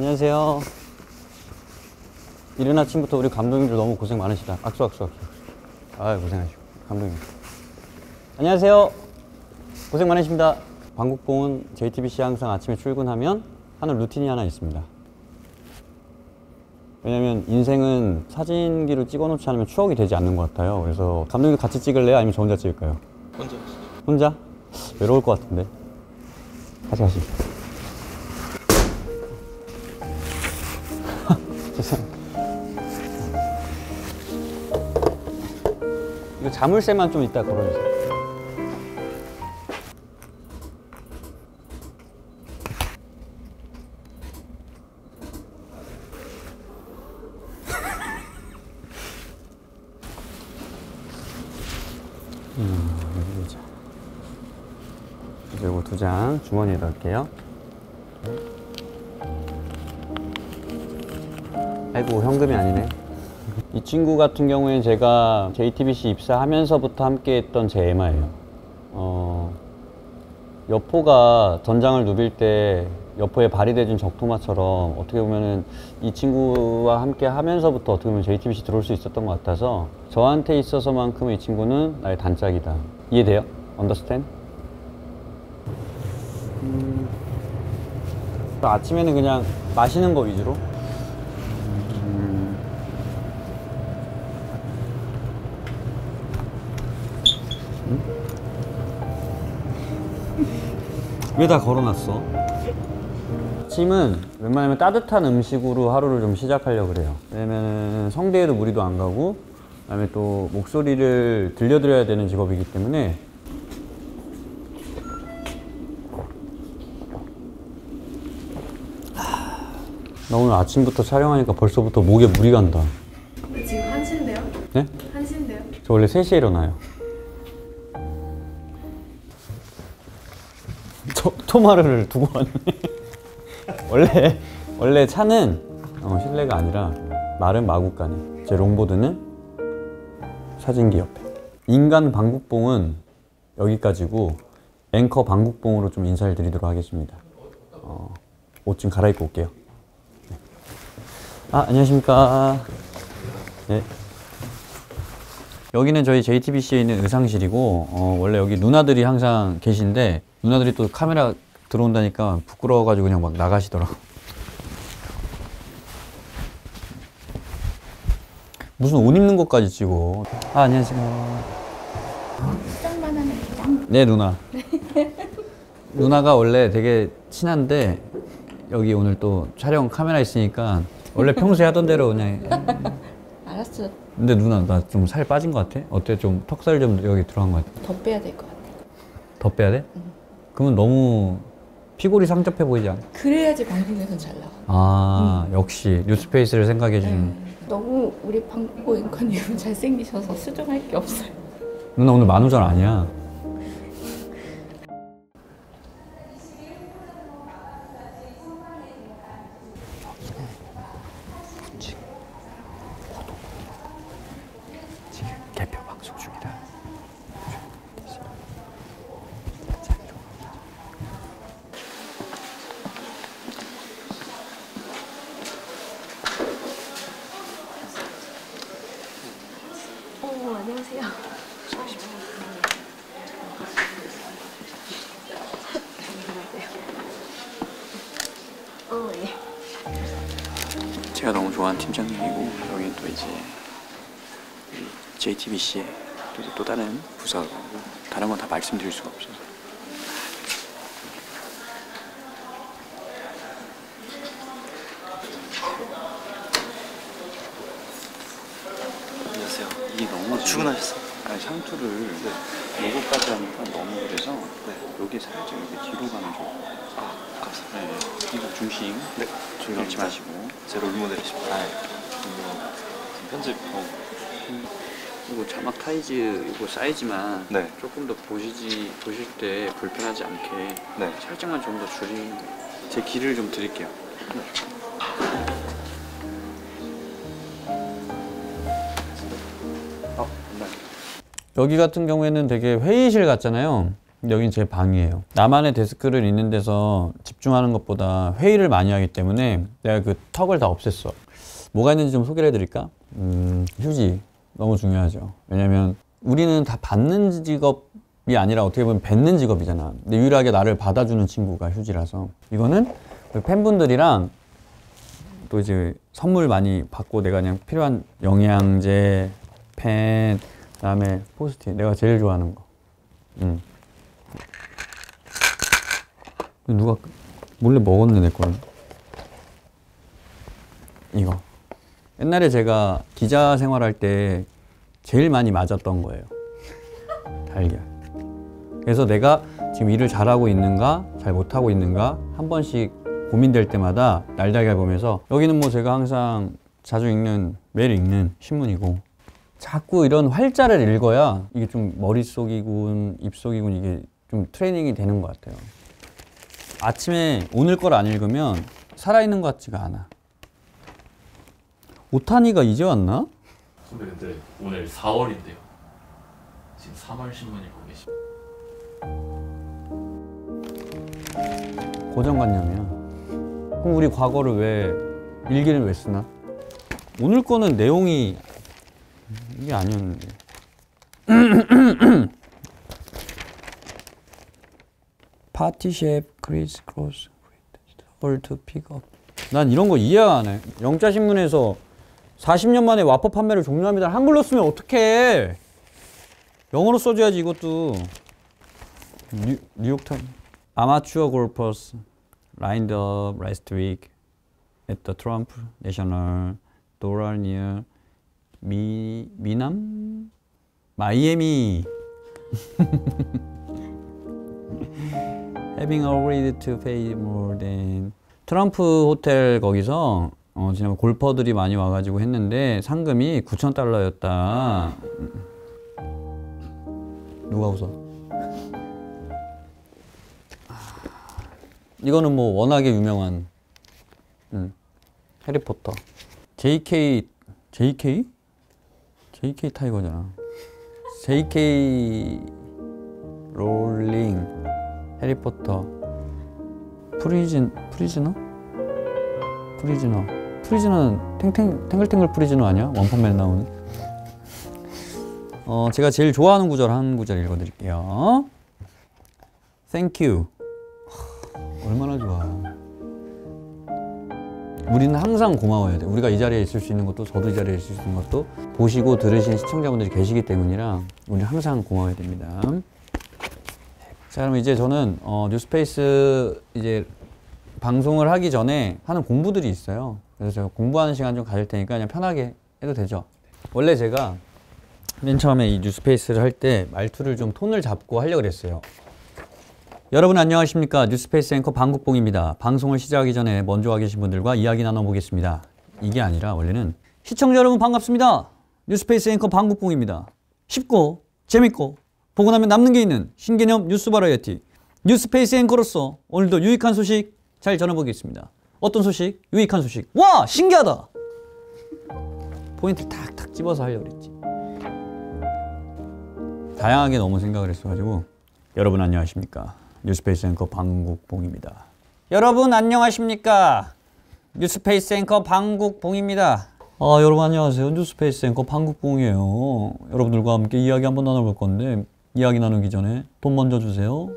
안녕하세요. 이른 아침부터 우리 감독님들 너무 고생 많으시다. 악수. 아유, 고생하시고. 감독님. 안녕하세요. 고생 많으십니다. 방국봉은 JTBC에 항상 아침에 출근하면 하는 루틴이 하나 있습니다. 왜냐면 인생은 사진기로 찍어놓지 않으면 추억이 되지 않는 것 같아요. 그래서 감독님 같이 찍을래요? 아니면 저 혼자 찍을까요? 혼자. 혼자? 외로울 것 같은데. 같이. 죄송합니다. 이거 자물쇠만 좀 이따 걸어주세요. 여기 보자. 이제 이거 2장 주머니에 넣을게요. 아이고, 현금이 아니네. 이 친구 같은 경우에는 제가 JTBC 입사하면서부터 함께 했던 제 에마예요. 여포가 전장을 누빌 때 여포에 발휘돼준 적토마처럼 어떻게 보면은 이 친구와 함께 하면서부터 어떻게 보면 JTBC 들어올 수 있었던 것 같아서 저한테 있어서만큼은 이 친구는 나의 단짝이다. 이해돼요? Understand? 아침에는 그냥 마시는 거 위주로. 왜 다 걸어놨어? 아침은 웬만하면 따뜻한 음식으로 하루를 좀 시작하려고 그래요. 왜냐면 성대에도 무리도 안 가고, 그다음에 또 목소리를 들려드려야 되는 직업이기 때문에. 나 오늘 아침부터 촬영하니까 벌써부터 목에 물이 간다. 지금 1시인데요? 네? 1시인데요? 저 원래 3시에 일어나요. 토마르를 두고 왔네. 원래 차는 실내가 아니라 말은 마구간에, 제 롱보드는 사진기 옆에. 인간 방국봉은 여기까지고 앵커 방국봉으로 좀 인사를 드리도록 하겠습니다. 옷 좀 갈아입고 올게요. 네. 안녕하십니까. 네. 여기는 저희 JTBC에 있는 의상실이고, 원래 여기 누나들이 항상 계신데, 누나들이 또 카메라 들어온다니까 부끄러워가지고 그냥 막 나가시더라고. 무슨 옷 입는 것까지 찍어. 안녕하세요. 수정만 하면 돼요? 네, 누나. 누나가 원래 되게 친한데 여기 오늘 또 촬영 카메라 있으니까 원래 평소에 하던 대로 그냥. 알았어. 근데 누나, 나 좀 살 빠진 것 같아? 어때? 좀 턱살 좀 여기 들어간 것 같아? 더 빼야 될 것 같아. 더 빼야 돼? 그러면 너무 피골이 상접해 보이지 않아? 그래야지 방송에선 잘 나와. 역시 뉴스페이스를 생각해 주는. 너무 우리 방고 앵커님은 잘생기셔서 수정할 게 없어요. 누나 오늘 만우절 아니야. 지금 개표 방송 중이다. 안녕하세요. 예. 제가 너무 좋아하는 팀장님이고 여기는 또 이제 JTBC의 또 다른 부서고 다른 건 다 말씀드릴 수가 없어서. 안녕하세요. 이게 너무 출근하셨어요? 아니, 상투를 로고까지 하니까 너무 그래서 여기 살짝 이렇게 뒤로 가는 쪽. 감사합니다. 네, 이거 중심. 네, 잃지 마시고. 제 롤모델이십니다. 편집. 이거 자막 타이즈 이거 사이즈만 네. 조금 더 보실 때 불편하지 않게 네. 살짝만 좀 더 줄인 제 길을 좀 드릴게요. 여기 같은 경우에는 되게 회의실 같잖아요. 여긴 제 방이에요. 나만의 데스크를 있는 데서 집중하는 것보다 회의를 많이 하기 때문에 내가 그 턱을 다 없앴어. 뭐가 있는지 좀 소개를 해드릴까? 휴지 너무 중요하죠. 왜냐면 우리는 다 받는 직업이 아니라 어떻게 보면 뱉는 직업이잖아. 근데 유일하게 나를 받아주는 친구가 휴지라서. 이거는 팬분들이랑 또 이제 선물 많이 받고 내가 그냥 필요한 영양제, 펜, 그다음에 포스트잇, 내가 제일 좋아하는 거. 누가 몰래 먹었네 내 거는. 이거 옛날에 제가 기자 생활할 때 제일 많이 맞았던 거예요. 달걀. 그래서 내가 지금 일을 잘하고 있는가 잘 못하고 있는가 한 번씩 고민될 때마다 날달걀 보면서, 여기는 뭐 제가 항상 자주 읽는, 매일 읽는 신문이고, 자꾸 이런 활자를 읽어야 이게 좀 머릿속이군 입속이군 이게 좀 트레이닝이 되는 것 같아요. 아침에 오늘 걸 안 읽으면 살아있는 것 같지가 않아. 오타니가 이제 왔나? 선배 근데 오늘 4월인데요. 지금 3월 신문 읽고 계십니다. 고정관념이야. 그럼 우리 과거를 왜, 일기를 왜 쓰나? 오늘 거는 내용이 이게 아니었는데. 파티 셰프 크리스 크로스 홀 투 픽업. 난 이런 거 이해 안 해. 영자신문에서 40년 만에 와퍼 판매를 종료합니다. 한글로 쓰면 어떡해. 영어로 써줘야지 이것도. 뉴욕타임. Amateur golfers lined up last week at the Trump National Doral near 미남? 마이애미. Having agreed to pay more than. 트럼프 호텔 거기서 지난번 골퍼들이 많이 와가지고 했는데 상금이 $9,000였다. 누가 웃어? 이거는 뭐 워낙에 유명한 해리포터. JK 타이거잖아. JK 롤링 해리포터. 프리즈너는 탱글탱글 프리즈너 아니야? 원펀맨에 나오는. 제가 제일 좋아하는 구절 한 구절 읽어드릴게요. Thank you. 얼마나 좋아. 우리는 항상 고마워야 돼. 우리가 이 자리에 있을 수 있는 것도, 저도 이 자리에 있을 수 있는 것도 보시고 들으신 시청자분들이 계시기 때문이라 우리는 항상 고마워야 됩니다. 자, 그럼 이제 저는 뉴스페이스 이제 방송을 하기 전에 하는 공부들이 있어요. 그래서 제가 공부하는 시간 좀 가질 테니까 그냥 편하게 해도 되죠. 원래 제가 맨 처음에 이 뉴스페이스를 할 때 말투를 좀 톤을 잡고 하려고 그랬어요. 여러분 안녕하십니까. 뉴스페이스 앵커 방국봉입니다. 방송을 시작하기 전에 먼저 와 계신 분들과 이야기 나눠보겠습니다. 이게 아니라 원래는 시청자 여러분 반갑습니다. 뉴스페이스 앵커 방국봉입니다. 쉽고 재밌고 보고 나면 남는 게 있는 신개념 뉴스 바라이어티 뉴스페이스 앵커로서 오늘도 유익한 소식 잘 전해보겠습니다. 어떤 소식? 유익한 소식. 와! 신기하다! 포인트를 탁탁 집어서 하려고 그랬지. 다양하게 너무 생각을 했어가지고. 여러분 안녕하십니까. 뉴스페이스 앵커 방국봉입니다. 여러분 안녕하십니까. 뉴스페이스 앵커 방국봉입니다. 여러분 안녕하세요. 뉴스페이스 앵커 방국봉이에요. 여러분들과 함께 이야기 한번 나눠볼 건데 이야기 나누기 전에 돈 먼저 주세요.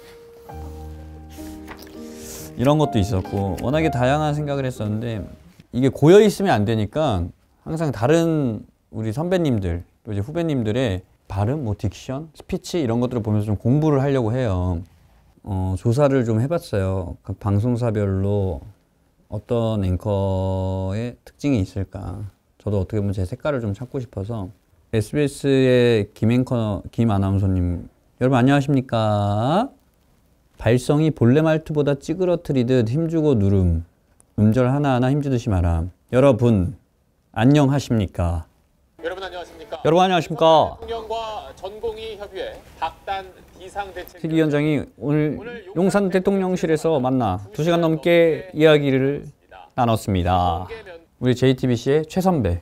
이런 것도 있었고 워낙에 다양한 생각을 했었는데 이게 고여 있으면 안 되니까 항상 다른 우리 선배님들 또 이제 후배님들의 발음, 뭐 딕션, 스피치 이런 것들을 보면서 좀 공부를 하려고 해요. 조사를 좀 해봤어요. 각 방송사별로 어떤 앵커의 특징이 있을까. 저도 어떻게 보면 제 색깔을 좀 찾고 싶어서 SBS의 김 아나운서님, 여러분 안녕하십니까? 발성이 본래 말투보다 찌그러뜨리듯 힘주고 누름. 음절 하나하나 힘주듯이 말함. 여러분 안녕하십니까? 여러분 안녕하십니까? 여러분 안녕하십니까? 대통령과 전공의 협의회 박단 비상대책 특위위원장이 오늘 용산 대통령실에서 만나 2시간 넘게 이야기를 나눴습니다. 우리 JTBC의 최선배.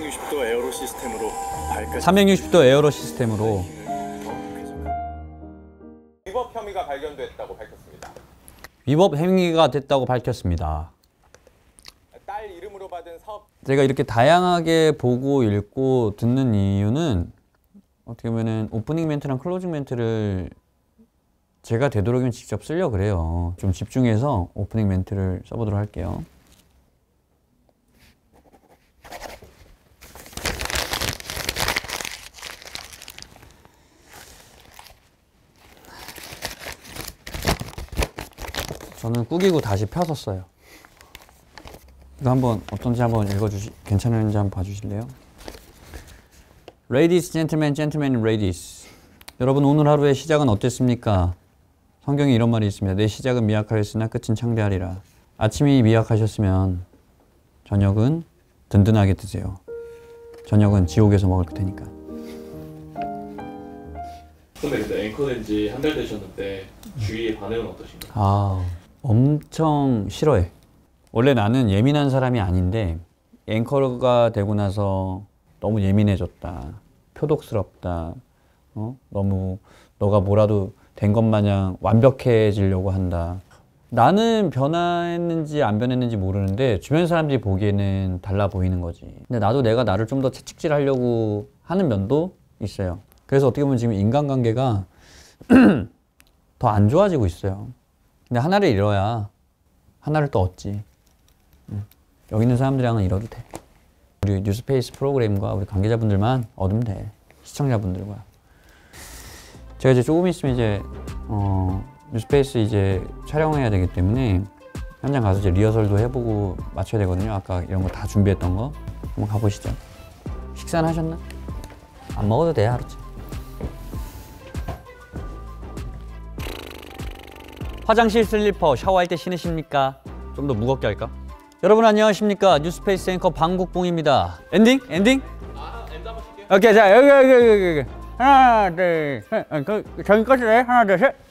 360도 에어로 시스템으로 발까지 360도 에어로 시스템으로 위법 혐의가 발견됐다고 밝혔습니다. 위법 행위가 됐다고 밝혔습니다. 딸 이름으로 받은 사업 제가 이렇게 다양하게 보고 읽고 듣는 이유는 어떻게 보면은 오프닝 멘트랑 클로징 멘트를 제가 되도록이면 직접 쓰려고 그래요. 좀 집중해서 오프닝 멘트를 써보도록 할게요. 저는 꾸기고 다시 펴서 써요. 이거 한번 어떤지 한번 괜찮은지 한번 봐주실래요? Ladies, gentlemen, gentlemen, ladies. 여러분 오늘 하루의 시작은 어땠습니까? 성경에 이런 말이 있습니다. 내 시작은 미약하였으나 끝은 창대하리라. 아침이 미약하셨으면 저녁은 든든하게 드세요. 저녁은 지옥에서 먹을 테니까. 근데 앵커 된 지 한 달 되셨는데 주위의 반응은 어떠신가요? 아, 엄청 싫어해. 원래 나는 예민한 사람이 아닌데 앵커가 되고 나서 너무 예민해졌다. 표독스럽다. 너무 너가 뭐라도 된 것 마냥 완벽해지려고 한다. 나는 변했는지 안 변했는지 모르는데 주변 사람들이 보기에는 달라 보이는 거지. 근데 나도 내가 나를 좀 더 채찍질하려고 하는 면도 있어요. 그래서 어떻게 보면 지금 인간관계가 더 안 좋아지고 있어요. 근데 하나를 잃어야 하나를 또 얻지. 여기 있는 사람들이랑은 잃어도 돼. 우리 뉴스페이스 프로그램과 우리 관계자분들만 얻으면 돼. 시청자분들과. 제가 이제 조금 있으면 이제 뉴스페이스 이제 촬영해야 되기 때문에 현장 가서 이제 리허설도 해보고 맞춰야 되거든요. 아까 이런 거 다 준비했던 거 한번 가보시죠. 식사는 하셨나? 안 먹어도 돼, 하루쯤. 화장실 슬리퍼 샤워할 때 신으십니까? 좀 더 무겁게 할까? 여러분 안녕하십니까? 뉴스페이스 앵커 방국봉입니다. 엔딩? 엔딩? 엔드 한번 칠게요. 오케이, 자 여기 하나 둘 셋. 저기 꺼질래? 하나 둘 셋.